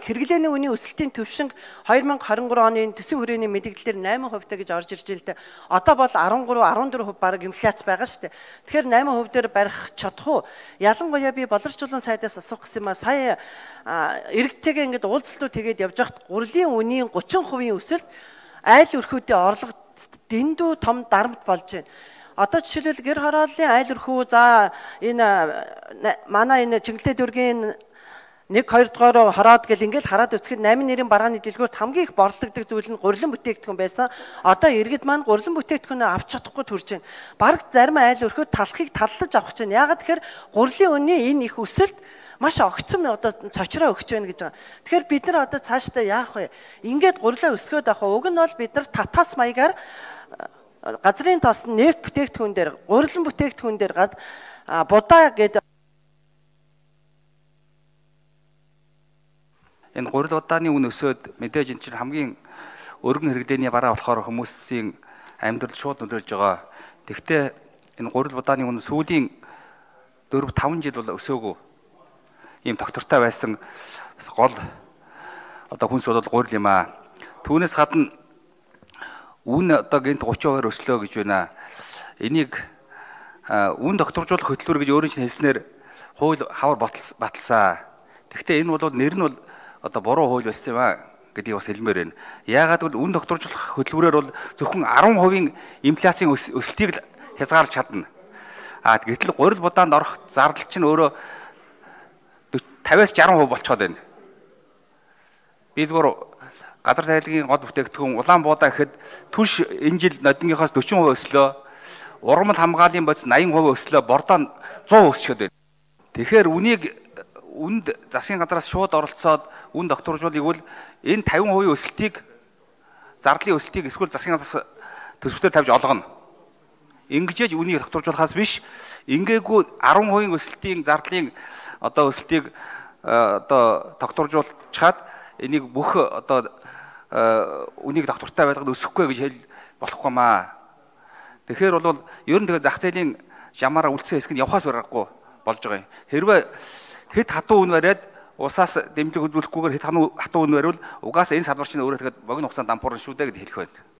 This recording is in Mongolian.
хэрэглээний үнийн өсөлтийн түвшинг 2023 оны төсөв хүрээний мэдээлэлээр 8% гэж орж ирж байлаа. Одоо бол 13-14% бараг инфляц байгаа шүү дээ. Тэгэхээр 8% дээр барих чадах уу? Ялангуяа би боловсруулан сайдаас асуух гэсэн юм а. Сая иргэдтэйгээ ингээд уулзалтууд тэгээд явж байхад гурлийн үнийн 30% өсөлт айл өрхүүдийн орлого дэндүү том дарамт болж байна. Одоо жишээлбэл гэр хорооллын айл өрхөө за энэ манай энэ Чиглэлтэй дүүргийн 1-2 дугаар хороод гэл ингээл хараад үзэхэд 8 нэрийн барааны дэлгүүрт хамгийн их борлогддог зүйл нь гурилан бүтээгдэхүүн байсан. Одоо иргэд маань гурилан бүтээгдэхүүнээ авч чадахгүй төрж байна. Бараг зарим айл өрхөө талхыг таллаж авах гэж байна. Яагаад тэгэхээр гурилын үнийн энэ их өсөлт маш огцом одоо цочроо өгч байна гэж байгаа. Тэгэхээр бид нар одоо цаашдаа яах вэ? Ингээд гурилаа өсгөөд авах. Уг нь бол бид нар татаас маягаар газрын тосн нефт бүтээгдэхүүн дээр, гурилан бүтээгдэхүүн дээр будаа гэдэг энэ гурил удааны үн өсөөд мэдээж энэ чинь хамгийн өргөн хэрэглээний бараа болохоор хүмүүсийн амьдрал шууд нөлөөлж байгаа. Тэгвэл энэ гурил удааны үн сүүлийн 4-5 жил бол өсөөгүй. Ийм доктортой байсан гол одоо хүнс бол гурил юм аа. Түүнээс гадна үн одоо гинт 30% өслөө гэж байна. Энийг үн докторжуулах хөтөлбөр гэж өөрийн чинь хэлснээр хууль хавар баталсан. Тэгвэл энэ бол нэр нь бол одоо буруу хууль байсан юм аа гэдгийг бас хэлмээр байна. Яагаад гэвэл үн докторжуулах хөтөлбөрөөр бол зөвхөн 10% инфляцийн өсөлтийг л хязгаарлаж чадна. Гэтэл гурил будаанд орох зардал чинь өөрөө 50-60% болчиход байна. Би зүгээр газар тайлгийн гол бүтээгдэхүүн улаан буудаа гэхэд түлш энэ жил нодингийнхоос 40% өслөө, ургамал хамгааллын бодис 80% өслөө, бордоо 100% өсчихэд байна. Тэгэхээр үнд засгийн газраас шууд оролцоод үн докторжуулыг бол энэ 50% өсөлтийг зардлын өсөлтийг эсвэл засгийн газраас төсөвтөөр тавьж олгоно. Ингэжээж үнийг докторжуулахаас биш, ингээгүй 10% өсөлтийн зардлын одоо өсөлтийг одоо докторжуулчаад энийг бүх одоо үнийг доктортой байлгаад өсөхгүй гэж хэл болохгүй маа. Тэгэхээр бол ер нь тэгээ зах зээлийн жамаараа үлдсэн хэсэг нь явхаас барахгүй болж байгаа юм. Хэрвээ хэд хатуу үн бариад усаас дэмжлэг үзүүлэхгүйгээр хэд хатуу үн бариул угаасаа энэ салбар чинь өөрөө тэгээд богино хугацаанд дампуурна шүү дээ гэж хэлэх байна.